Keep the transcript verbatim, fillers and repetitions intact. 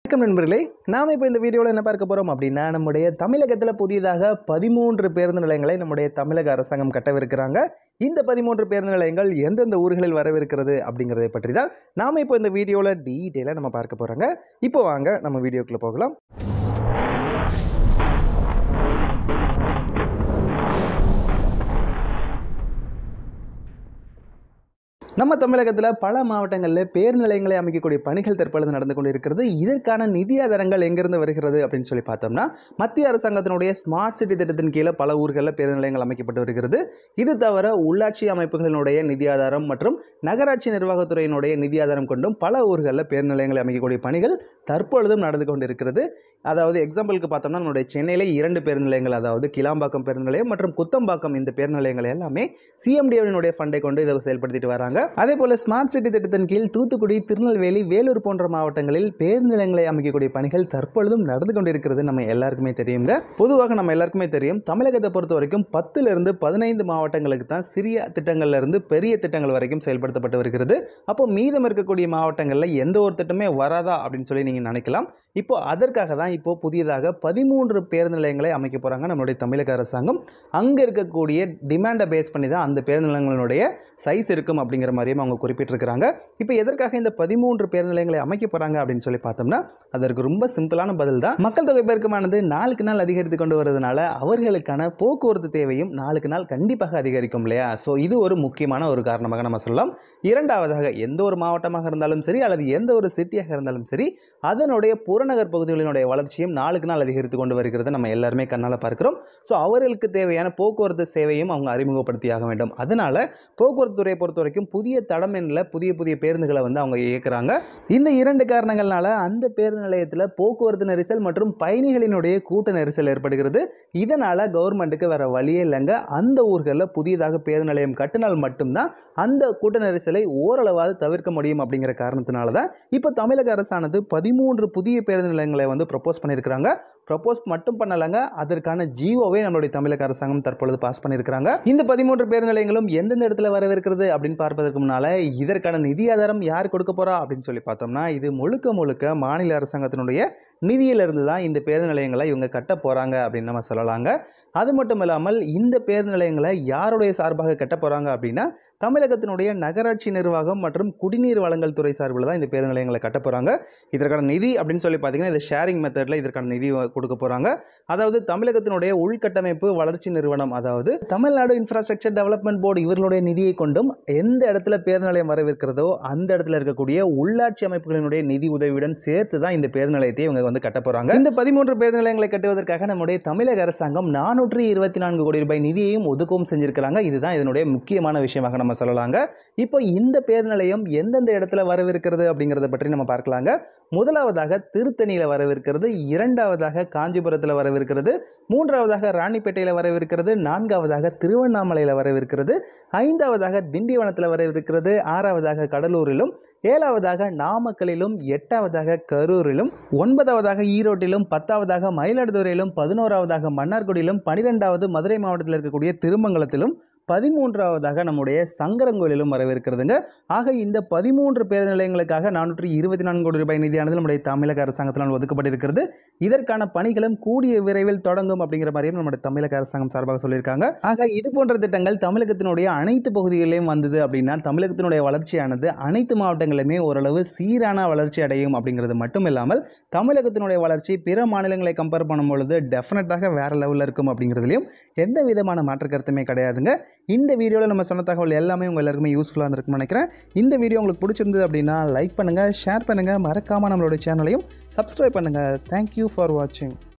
வணக்கம் நண்பர்களே, நாம் இப்போ இந்த வீடியோவில் என்ன பார்க்க போகிறோம் அப்படின்னா, நம்முடைய தமிழகத்தில் புதிதாக பதிமூன்று பேருந்து நிலையங்களை நம்முடைய தமிழக அரசாங்கம் கட்டவிருக்கிறாங்க. இந்த பதிமூன்று பேருந்து நிலையங்கள் எந்தெந்த ஊர்களில் வரவிருக்கிறது அப்படிங்கிறதை பற்றி தான் நாம் இப்போ இந்த வீடியோவில் டீட்டெயிலாக நம்ம பார்க்க போகிறோங்க. இப்போ வாங்க நம்ம வீடியோக்குள்ளே போகலாம். நம்ம தமிழகத்தில் பல மாவட்டங்களில் பேருந்து நிலையங்களை அமைக்கக்கூடிய பணிகள் தற்பொழுது நடந்து கொண்டு இருக்கிறது. இதற்கான நிதி ஆதாரங்கள் எங்கிருந்து வருகிறது அப்படின்னு சொல்லி பார்த்தோம்னா, மத்திய அரசாங்கத்தினுடைய ஸ்மார்ட் சிட்டி திட்டத்தின் கீழே பல ஊர்களில் பேருந்து நிலையங்கள் அமைக்கப்பட்டு வருகிறது. இது தவிர உள்ளாட்சி அமைப்புகளினுடைய நிதி ஆதாரம் மற்றும் நகராட்சி நிர்வாகத்துறையினுடைய நிதி ஆதாரம் கொண்டும் பல ஊர்களில் பேருந்து நிலையங்களை அமைக்கக்கூடிய பணிகள் தற்பொழுதும் நடந்து கொண்டு இருக்கிறது. அதாவது எக்ஸாம்பிளுக்கு பார்த்தோம்னா, நம்முடைய சென்னையில இரண்டு பேருந்து நிலையங்கள், அதாவது கிளாம்பாக்கம் பேருந்து நிலையம் மற்றும் குத்தம்பாக்கம், இந்த பேருந்து நிலையங்கள் எல்லாமே சிஎம்டிஏவினுடைய ஃபண்டை கொண்டு இதை செயல்படுத்திட்டு வராங்க. அதே போல ஸ்மார்ட் சிட்டி திட்டத்தின் கீழ் தூத்துக்குடி, திருநெல்வேலி, வேலூர் போன்ற மாவட்டங்களில் பேருந்து நிலையங்களை அமைக்கக்கூடிய பணிகள் தற்பொழுதும் நடந்து கொண்டிருக்கிறது. நம்ம எல்லாருக்குமே தெரியுங்க. பொதுவாக நம்ம எல்லாருக்குமே தெரியும், தமிழகத்தை பொறுத்த வரைக்கும் பத்துல இருந்து பதினைந்து மாவட்டங்களுக்கு தான் சிறிய திட்டங்கள்ல இருந்து பெரிய திட்டங்கள் வரைக்கும் செயல்படுத்தப்பட்டு வருகிறது. அப்போ மீதம் இருக்கக்கூடிய மாவட்டங்களில் எந்த ஒரு திட்டமே வராதா அப்படின்னு சொல்லி நீங்க நினைக்கலாம். இப்போ அதற்காக தான் இப்போ புதியதாக பதிமூன்று பேருந்து நிலையங்களை அமைக்க போறாங்க நம்மளுடைய தமிழக அரசாங்கம். அங்க இருக்கக்கூடிய டிமாண்டை பேஸ் பண்ணி தான் அந்த பேருந்து நிலையங்களுடைய சைஸ் இருக்கும் அப்படிங்கிற மாதிரியும் அவங்க குறிப்பிட்டிருக்கிறாங்க. இப்போ எதற்காக இந்த பதிமூன்று பேருந்து நிலையங்களை அமைக்க போறாங்க அப்படின்னு சொல்லி பார்த்தோம்னா, அதற்கு ரொம்ப சிம்பிளான பதில் தான். மக்கள் தொகை பெருக்கமானது நாளுக்கு நாள் அதிகரித்து கொண்டு வருவதனால அவர்களுக்கான போக்குவரத்து தேவையும் நாளுக்கு நாள் கண்டிப்பாக அதிகரிக்கும் இல்லையா? ஸோ இது ஒரு முக்கியமான ஒரு காரணமாக நம்ம சொல்லலாம். இரண்டாவதாக, எந்த ஒரு மாவட்டமாக இருந்தாலும் சரி அல்லது எந்த ஒரு சிட்டியாக இருந்தாலும் சரி, அதனுடைய புறநகர் பகுதிகளினுடைய வளர்ச்சியும் நாளுக்கு நாள் அதிகரித்து கொண்டு வருகிறது. நம்ம எல்லாருமே கண்ணால் பார்க்கிறோம். ஸோ அவர்களுக்கு தேவையான போக்குவரத்து சேவையும் அவங்க அறிமுகப்படுத்தி ஆக வேண்டும். அதனால போக்குவரத்து துறையை பொறுத்த வரைக்கும் புதிய தடம் எண்ணில் புதிய புதிய பேருந்துகளை வந்து அவங்க இயக்குறாங்க. இந்த இரண்டு காரணங்கள்னால அந்த பேருந்து நிலையத்தில் போக்குவரத்து நெரிசல் மற்றும் பயணிகளினுடைய கூட்ட நெரிசல் ஏற்படுகிறது. இதனால கவர்மெண்ட்டுக்கு வேற வழியே இல்லைங்க. அந்த ஊர்களில் புதியதாக பேருந்து நிலையம் கட்டினால் மட்டும்தான் அந்த கூட்ட நெரிசலை ஓரளவாவது தவிர்க்க முடியும். அப்படிங்கிற காரணத்தினால தான் இப்போ தமிழக அரசானது பதிமூன்று புதிய பேருந்து நிலையங்களை வந்து ப்ரப்போஸ் பண்ணியிருக்கிறாங்க. ப்ரப்போஸ் மட்டும் பண்ணலங்க, அதற்கான ஜியோவை நம்மளுடைய தமிழக அரசாங்கம் தற்பொழுது பாஸ் பண்ணியிருக்கிறாங்க. இந்த பதிமூன்று பேருந்து நிலையங்களும் எந்தெந்த இடத்துல வரவிருக்கிறது அப்படின்னு பார்ப்பதற்கு முன்னால, இதற்கான நிதி ஆதாரம் யார் கொடுக்க போறா அப்படின்னு சொல்லி பார்த்தோம்னா, இது முழுக்க முழுக்க மாநில அரசாங்கத்தினுடைய நிதியிலிருந்து தான் இந்த பேருந்து நிலையங்களை இவங்க கட்ட போறாங்க அப்படின்னு நம்ம சொல்லலாங்க. அது மட்டும் இல்லாமல் இந்த பேருந்து நிலையங்களை யாருடைய சார்பாக கட்ட போறாங்க அப்படின்னா, தமிழகத்தினுடைய நகராட்சி நிர்வாகம் மற்றும் குடிநீர் வழங்கல் துறை சார்பில் தான் இந்த பேருந்து நிலையங்களை கட்ட போறாங்க. இதற்கான நிதி அப்படின்னு சொல்லி பார்த்தீங்கன்னா, இது ஷேரிங் மெத்தட்ல இதற்கான நிதி கொடுக்க போறாங்க. அதாவது தமிழகத்தினுடைய உள்கட்டமைப்பு வளர்ச்சி நிறுவனம், அதாவது தமிழ்நாடு இன்ஃப்ராஸ்ட்ரக்சர் டெவலப்மெண்ட் போர்டு, இவர்களுடைய நிதியை கொண்டும் எந்த இடத்துல பேருந்து நிலையம் வரவிருக்கிறதோ அந்த இடத்துல இருக்கக்கூடிய உள்ளாட்சி அமைப்புகளினுடைய நிதி உதவியுடன் சேர்த்து தான் இந்த பேருந்து நிலையத்தை இவங்க வந்து கட்ட போறாங்க. இந்த பதிமூன்று பேருந்து நிலையங்களை கட்டுவதற்காக நம்முடைய தமிழக அரசாங்கம் நானூற்றி இருபத்தி நான்கு கோடி ரூபாய் நிதியையும் ஒதுக்கவும் செஞ்சிருக்கிறாங்க. இதுதான் இதனுடைய முக்கியமான விஷயமாக நம்ம சொல்லலாங்க. இப்போ இந்த பேருந்து நிலையம் எந்தெந்த இடத்துல வரவிருக்கிறது அப்படிங்கறத பற்றி நம்ம பார்க்கலாங்க. முதலாவதாக திருத்தணியில வரவிருக்கிறது, இரண்டாவதாக காஞ்சிபுரத்தில் வரவிருக்கிறது, மூன்றாவதாக ராணிப்பேட்டையில் வரவிருக்கிறது, நான்காவதாக திருவண்ணாமலையில் வரவிருக்கிறது, ஐந்தாவதாக திண்டிவனத்தில் வரவிருக்கிறது, ஆறாவதாக கடலூரிலும், ஏழாவதாக நாமக்கலிலும், எட்டாவதாக கரூரிலும், ஒன்பதாவதாக ஈரோட்டிலும், பத்தாவதாக மயிலாடுதுறையிலும், பதினோராவதாக மன்னார்குடியிலும், பனிரெண்டாவது மதுரை மாவட்டத்தில் இருக்கக்கூடிய திருமங்கலத்திலும், பதிமூன்றாவதாக நம்முடைய சங்கரங்கோயிலும் வரவிருக்கிறதுங்க. ஆக இந்த பதிமூன்று பேருந்து நிலையங்களுக்காக நானூற்றி இருபத்தி நான்கு கோடி ரூபாய் நிதியானது நம்முடைய தமிழக அரசாங்கத்தினால் ஒதுக்கப்பட்டிருக்கிறது. இதற்கான பணிகளும் கூடிய விரைவில் தொடங்கும் அப்படிங்கிற மாதிரியும் நம்முடைய தமிழக அரசாங்கம் சார்பாக சொல்லியிருக்காங்க. ஆக இது போன்ற திட்டங்கள் தமிழகத்தினுடைய அனைத்து பகுதிகளிலும் வந்தது அப்படின்னா தமிழகத்தினுடைய வளர்ச்சியானது அனைத்து மாவட்டங்களிலுமே ஓரளவு சீரான வளர்ச்சி அடையும். அப்படிங்கிறது மட்டும் இல்லாமல் தமிழகத்தினுடைய வளர்ச்சி பிற மாநிலங்களை கம்பேர் பண்ணும்பொழுது டெஃபினட்டாக வேற லெவலில் இருக்கும் அப்படிங்கிறதுலையும் எந்த விதமான மாற்று கருத்துமே கிடையாதுங்க. இந்த வீடியோவில் நம்ம சொன்ன தகவல் எல்லாமே உங்கள் எல்லாருக்குமே யூஸ்ஃபுல்லாக இருந்திருக்குன்னு நினைக்கிறேன். இந்த வீடியோ உங்களுக்கு பிடிச்சிருந்தது அப்படின்னா லைக் பண்ணுங்கள், ஷேர் பண்ணுங்கள், மறக்காமல் நம்மளோட சேனலையும் சப்ஸ்கிரைப் பண்ணுங்கள். தேங்க்யூ ஃபார் வாட்சிங்.